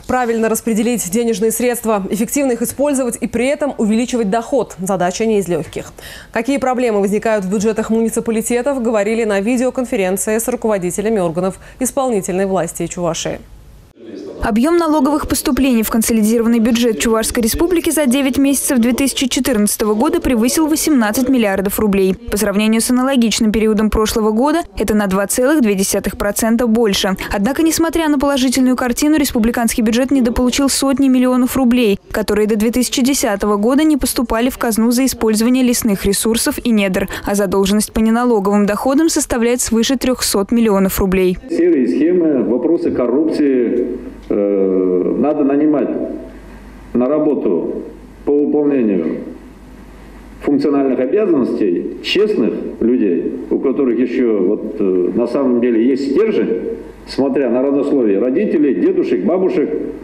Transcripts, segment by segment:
Правильно распределить денежные средства, эффективно их использовать и при этом увеличивать доход – задача не из легких. Какие проблемы возникают в бюджетах муниципалитетов, говорили на видеоконференции с руководителями органов исполнительной власти Чувашии. Объем налоговых поступлений в консолидированный бюджет Чувашской республики за 9 месяцев 2014 года превысил 18 миллиардов рублей. По сравнению с аналогичным периодом прошлого года это на 2,2% больше. Однако, несмотря на положительную картину, республиканский бюджет недополучил сотни миллионов рублей, которые до 2010 года не поступали в казну за использование лесных ресурсов и недр, а задолженность по неналоговым доходам составляет свыше 300 миллионов рублей. Серые схемы, вопросы коррупции. Надо нанимать на работу по выполнению функциональных обязанностей честных людей, у которых еще на самом деле есть стержень, смотря на родословие родителей, дедушек, бабушек.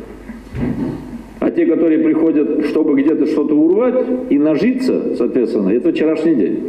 А те, которые приходят, чтобы где-то что-то урвать и нажиться, соответственно, это вчерашний день.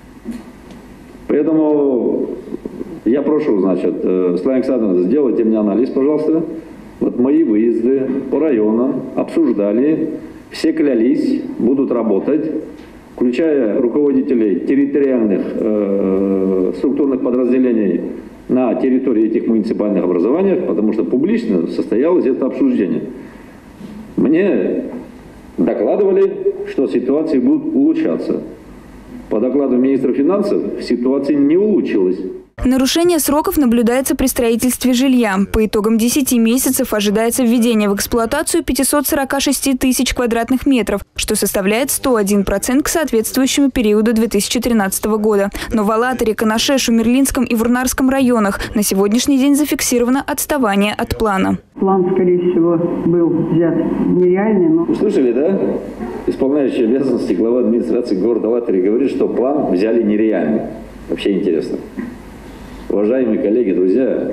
Поэтому я прошу, Светлана Александровна, сделайте мне анализ, пожалуйста. Мои выезды по районам обсуждали, все клялись, будут работать, включая руководителей территориальных структурных подразделений на территории этих муниципальных образований, потому что публично состоялось это обсуждение. Мне докладывали, что ситуации будут улучшаться. По докладу министра финансов ситуация не улучшилась. Нарушение сроков наблюдается при строительстве жилья. По итогам 10 месяцев ожидается введение в эксплуатацию 546 тысяч квадратных метров, что составляет 101% к соответствующему периоду 2013 года. Но в Алатыре, Канаше, Шумерлинском и Вурнарском районах на сегодняшний день зафиксировано отставание от плана. План, скорее всего, был взят нереальный. Но... Услышали, да? Исполняющий обязанности глава администрации города Алатыри говорит, что план взяли нереальный. Вообще интересно. Уважаемые коллеги, друзья,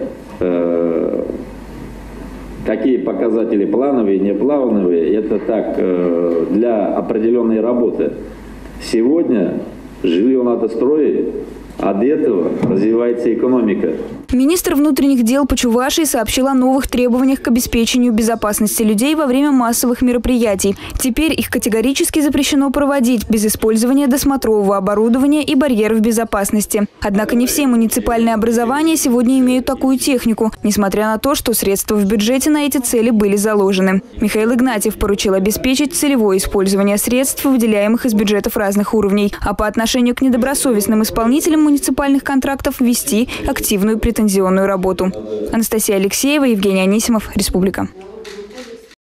какие показатели плановые, неплановые, это так, для определенной работы. Сегодня жилье надо строить, от этого развивается экономика. Министр внутренних дел по Чувашии сообщил о новых требованиях к обеспечению безопасности людей во время массовых мероприятий. Теперь их категорически запрещено проводить без использования досмотрового оборудования и барьеров безопасности. Однако не все муниципальные образования сегодня имеют такую технику, несмотря на то, что средства в бюджете на эти цели были заложены. Михаил Игнатьев поручил обеспечить целевое использование средств, выделяемых из бюджетов разных уровней, а по отношению к недобросовестным исполнителям муниципальных контрактов вести активную претензионную работу. Анастасия Алексеева, Евгений Анисимов, Республика.